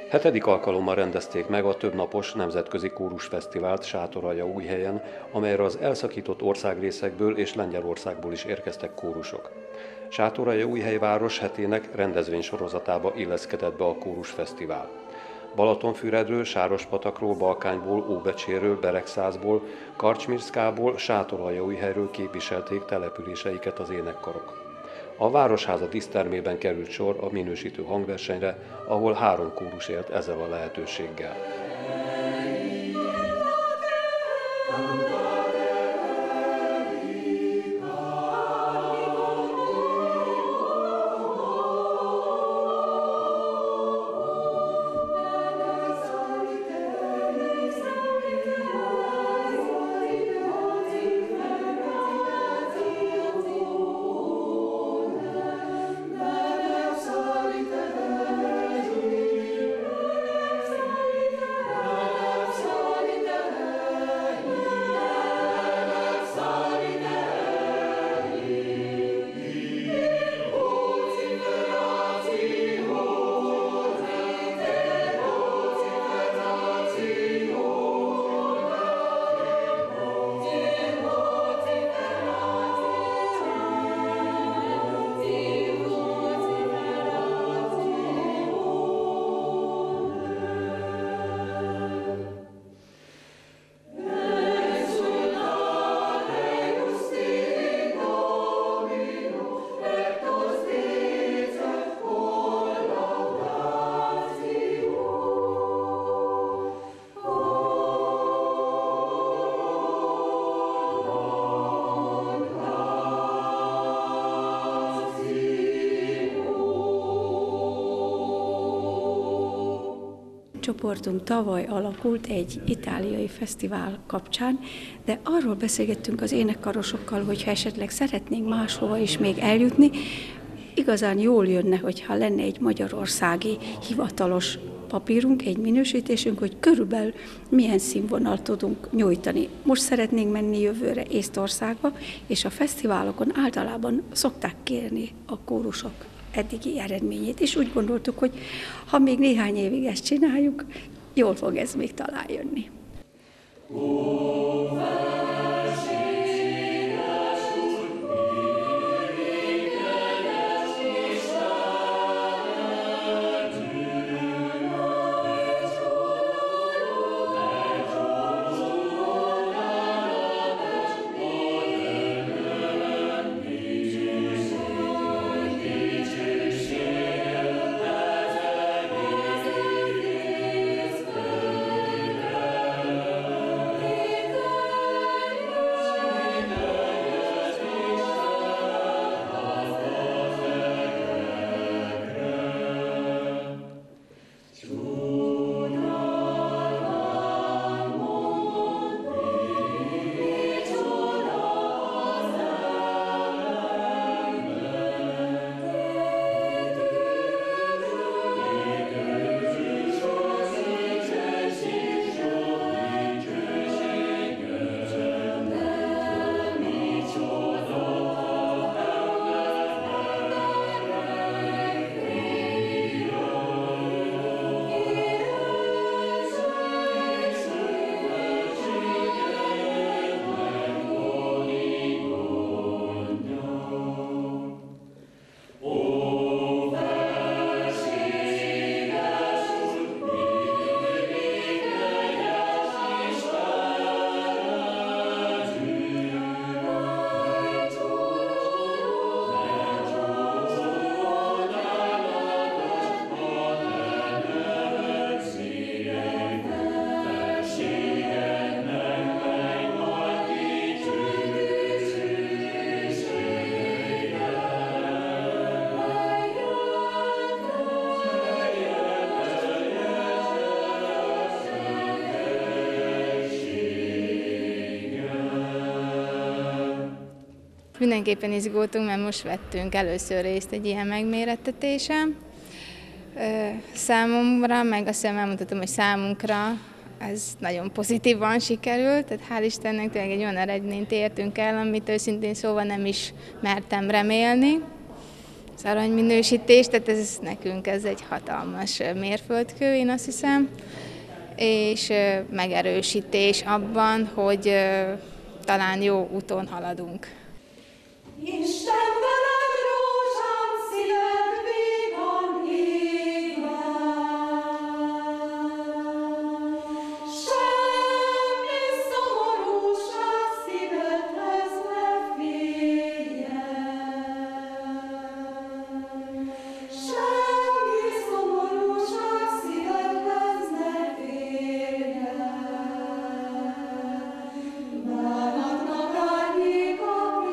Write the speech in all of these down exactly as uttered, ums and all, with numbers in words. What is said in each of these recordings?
Hetedik alkalommal rendezték meg a többnapos nemzetközi kórusfesztivált Sátoraljaújhelyen, amelyre az elszakított országrészekből és Lengyelországból is érkeztek kórusok. Sátoraljaújhely város hetének rendezvénysorozatába illeszkedett be a kórusfesztivál. Balatonfüredről, Sárospatakról, Balkányból, Óbecséről, Beregszászból, Karcsmirszkából, Sátoraljaújhelyről képviselték településeiket az énekkarok. A Városháza dísztermében került sor a minősítő hangversenyre, ahol három kórus élt ezzel a lehetőséggel. Csoportunk tavaly alakult egy itáliai fesztivál kapcsán, de arról beszélgettünk az énekkarosokkal, hogyha esetleg szeretnénk máshova is még eljutni, igazán jól jönne, hogyha lenne egy magyarországi hivatalos papírunk, egy minősítésünk, hogy körülbelül milyen színvonalt tudunk nyújtani. Most szeretnénk menni jövőre Észtországba, és a fesztiválokon általában szokták kérni a kórusok eddigi eredményét, és úgy gondoltuk, hogy ha még néhány évig ezt csináljuk, jól fog ez még talán jönni. Mindenképpen izgultunk, mert most vettünk először részt egy ilyen megmérettetésen. Számomra, meg azt hiszem elmondhatom, hogy számunkra ez nagyon pozitívan sikerült, tehát hál' Istennek tényleg egy olyan eredményt értünk el, amit őszintén szóval nem is mertem remélni. aranyminősítés, tehát ez nekünk ez egy hatalmas mérföldkő, én azt hiszem, és megerősítés abban, hogy talán jó úton haladunk. Isten veled, rózsám, szíved vígan égve. Semmi szomorúság szívedhez ne férjen. Semmi szomorúság szívedhez ne férjen. Bánatnak árnyéka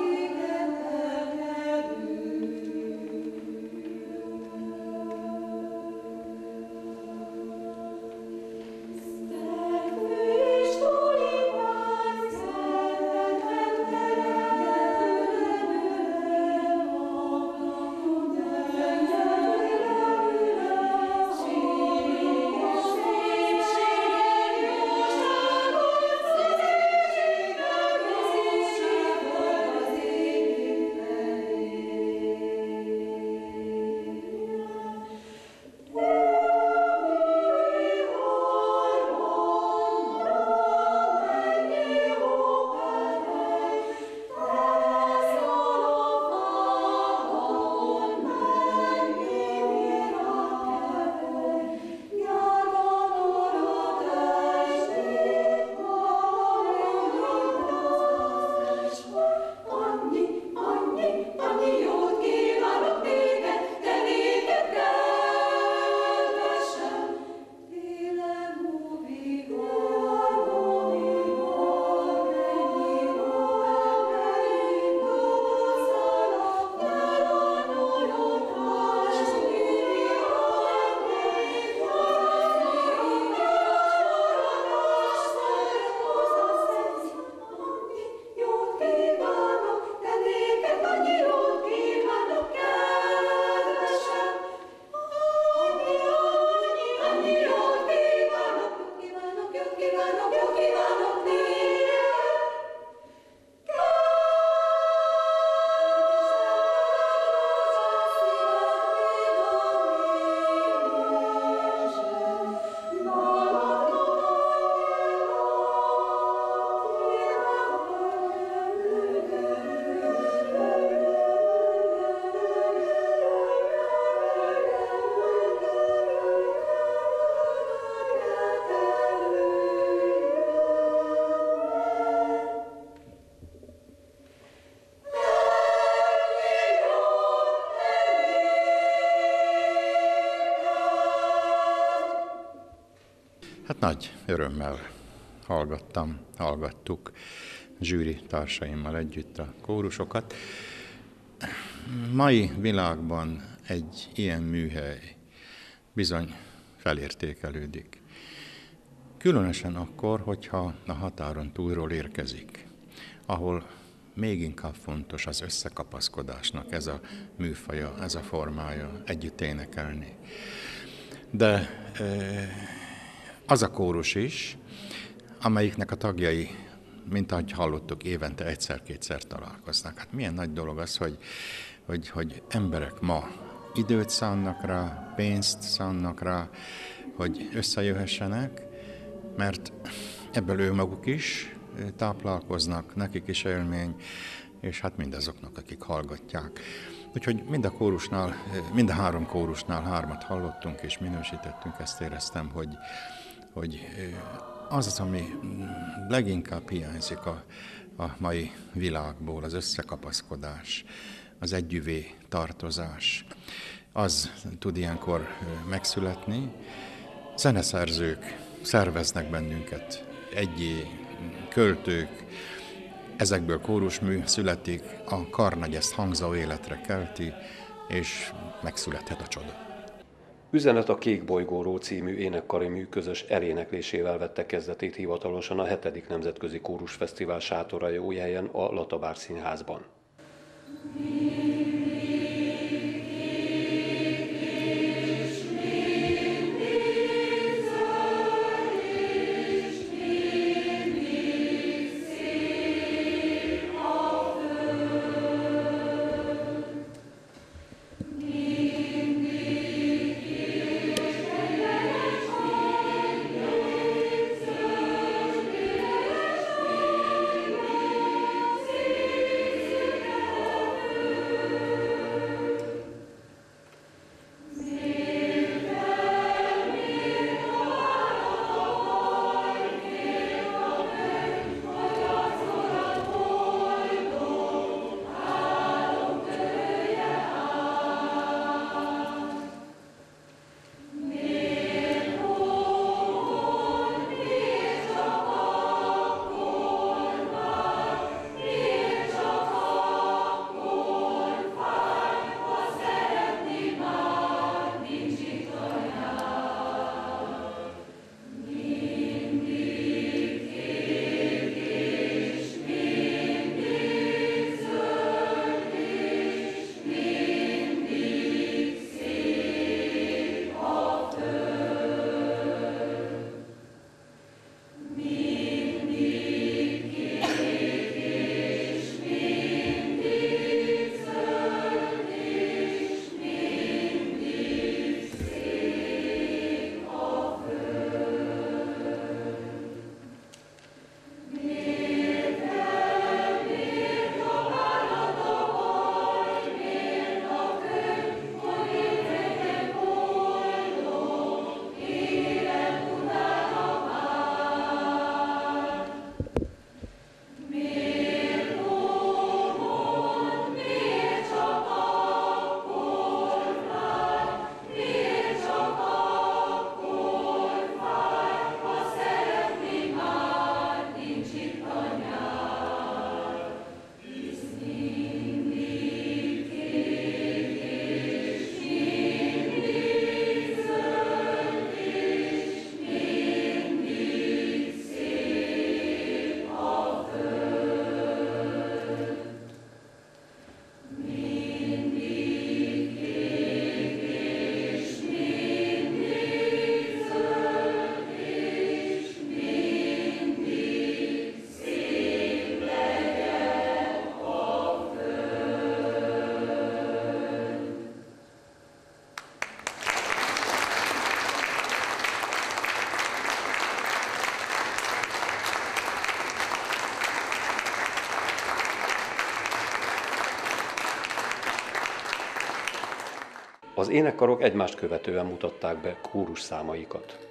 Hát nagy örömmel hallgattam, hallgattuk zsűri társaimmal együtt a kórusokat. Mai világban egy ilyen műhely bizony felértékelődik. Különösen akkor, hogyha a határon túlról érkezik, ahol még inkább fontos az összekapaszkodásnak ez a műfaja, ez a formája, együtt énekelni. De az a kórus is, amelyiknek a tagjai, mint ahogy hallottuk, évente egyszer-kétszer találkoznak. Hát milyen nagy dolog az, hogy, hogy, hogy emberek ma időt szánnak rá, pénzt szánnak rá, hogy összejöhessenek, mert ebből ő maguk is táplálkoznak, nekik is élmény, és hát mindazoknak, akik hallgatják. Úgyhogy mind a kórusnál, mind a három kórusnál hármat hallottunk és minősítettünk, ezt éreztem, hogy, hogy az az, ami leginkább hiányzik a, a mai világból, az összekapaszkodás, az együvé tartozás, az tud ilyenkor megszületni. Zeneszerzők szerveznek bennünket, egyé költők, ezekből kórusmű születik, a karnagy ezt hangzó életre kelti, és megszülethet a csoda. Üzenet a Kék bolygóról című énekkari mű közös eléneklésével vette kezdetét hivatalosan a hetedik Nemzetközi Kórusfesztivál Sátoraljaújhelyen a Latabár Színházban. Az énekkarok egymást követően mutatták be kórus számaikat.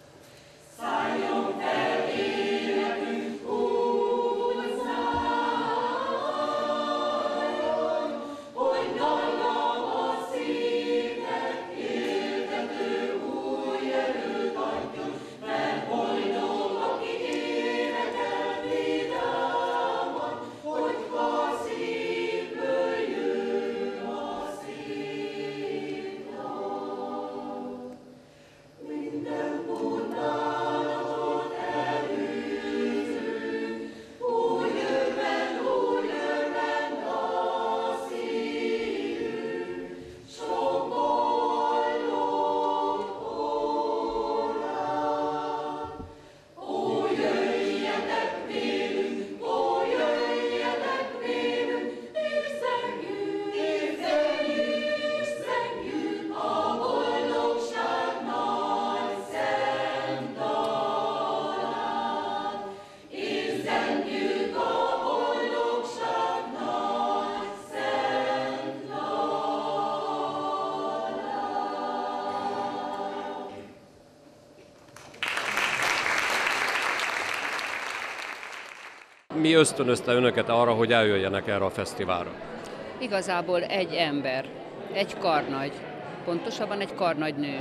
Mi ösztönözte önöket arra, hogy eljöjjenek erre a fesztiválra? Igazából egy ember, egy karnagy, pontosabban egy karnagynő,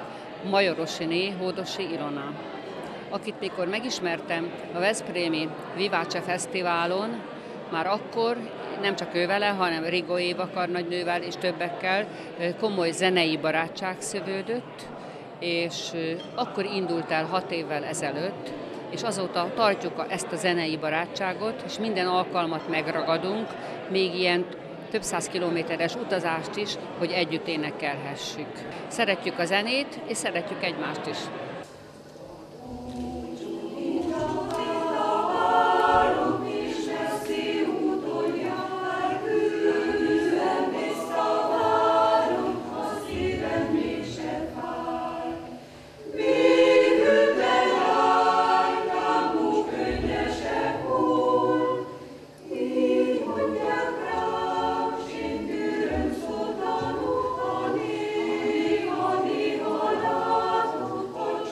Majorosiné Hódosi Ilona, akit mikor megismertem a veszprémi Viváce Fesztiválon, már akkor nem csak ő vele, hanem Rigó Éva karnagynővel és többekkel komoly zenei barátság szövődött, és akkor indult el hat évvel ezelőtt, és azóta tartjuk ezt a zenei barátságot, és minden alkalmat megragadunk, még ilyen több száz kilométeres utazást is, hogy együtt énekelhessük. Szeretjük a zenét, és szeretjük egymást is. Hogy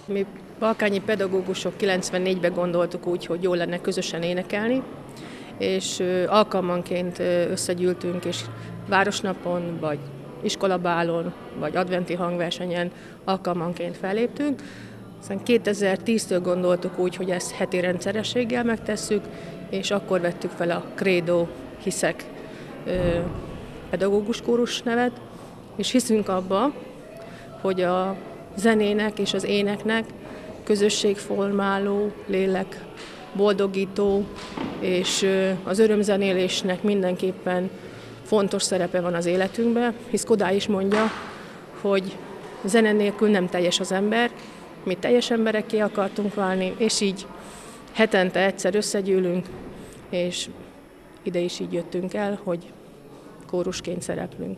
Mi balkányi pedagógusok kilencvennégyben gondoltuk úgy, hogy jó lenne közösen énekelni, és alkalmanként összegyűltünk, és városnapon, vagy iskolabálon, vagy adventi hangversenyen alkalmanként felléptünk. Aztán kétezer-tíztől gondoltuk úgy, hogy ezt heti rendszerességgel megtesszük, és akkor vettük fel a Credo Hiszek pedagógus kórus nevet, és hiszünk abba, hogy a zenének és az éneknek közösségformáló, lélek boldogító, és az örömzenélésnek mindenképpen fontos szerepe van az életünkben, hisz Kodály is mondja, hogy zene nélkül nem teljes az ember, mi teljes emberekké akartunk válni, és így hetente egyszer összegyűlünk, és ide is így jöttünk el, hogy kórusként szereplünk.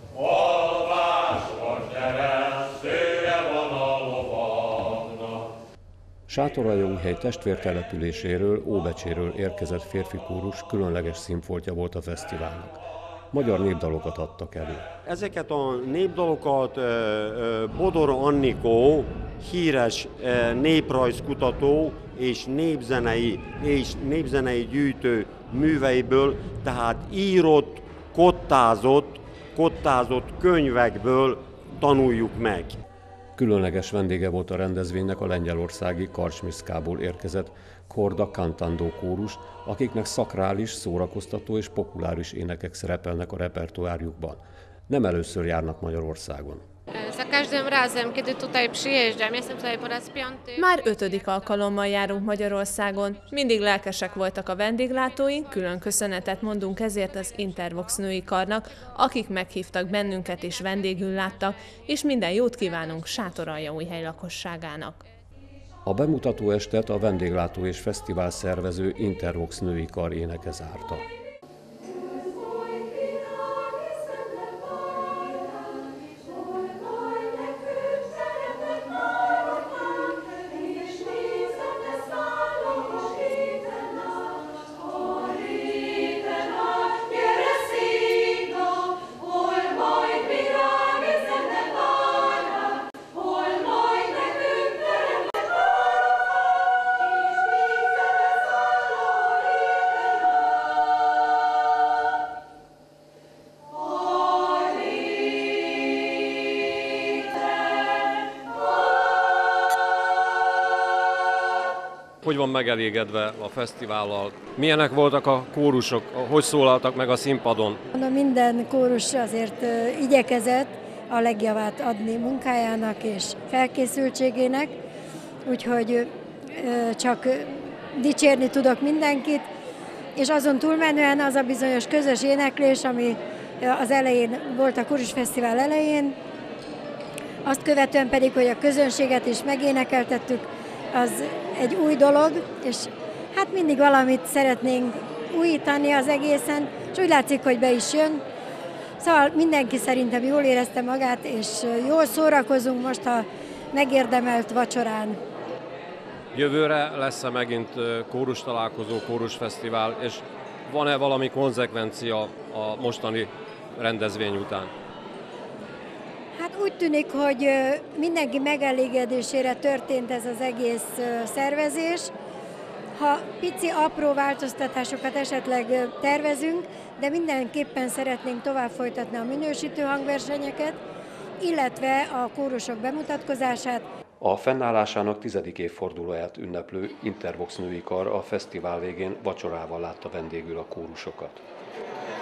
Sátoraljaújhely testvértelepüléséről, Óbecséről érkezett férfi kórus különleges színfoltja volt a fesztiválnak. Magyar népdalokat adtak elő. Ezeket a népdalokat Bodor Annikó, híres néprajzkutató és népzenei, és népzenei gyűjtő műveiből, tehát írott, kottázott, kottázott könyvekből tanuljuk meg. Különleges vendége volt a rendezvénynek a lengyelországi Karcsmiszkából érkezett Korda Cantando kórus, akiknek szakrális, szórakoztató és populáris énekek szerepelnek a repertoárjukban. Nem először járnak Magyarországon. Már ötödik alkalommal járunk Magyarországon. Mindig lelkesek voltak a vendéglátóink, külön köszönetet mondunk ezért az Intervox női karnak, akik meghívtak bennünket és vendégül láttak, és minden jót kívánunk Sátoraljaújhely lakosságának. A bemutató estet a vendéglátó és fesztivál szervező Intervox női kar éneke zárta. Hogy van megelégedve a fesztivállal? Milyenek voltak a kórusok? Hogy szólaltak meg a színpadon? Minden kórus azért igyekezett a legjavát adni munkájának és felkészültségének, úgyhogy csak dicsérni tudok mindenkit, és azon túlmenően az a bizonyos közös éneklés, ami az elején volt a kórusfesztivál elején, azt követően pedig, hogy a közönséget is megénekeltettük, az egy új dolog, és hát mindig valamit szeretnénk újítani az egészen, és úgy látszik, hogy be is jön. Szóval mindenki szerintem jól érezte magát, és jól szórakozunk most a megérdemelt vacsorán. Jövőre lesz-e megint kórus találkozó, kórusfesztivál, és van-e valami konzekvencia a mostani rendezvény után? Hát úgy tűnik, hogy mindenki megelégedésére történt ez az egész szervezés. Ha pici, apró változtatásokat esetleg tervezünk, de mindenképpen szeretnénk tovább folytatni a minősítő hangversenyeket, illetve a kórusok bemutatkozását. A fennállásának tizedik évfordulóját ünneplő Intervox női kar a fesztivál végén vacsorával látta vendégül a kórusokat.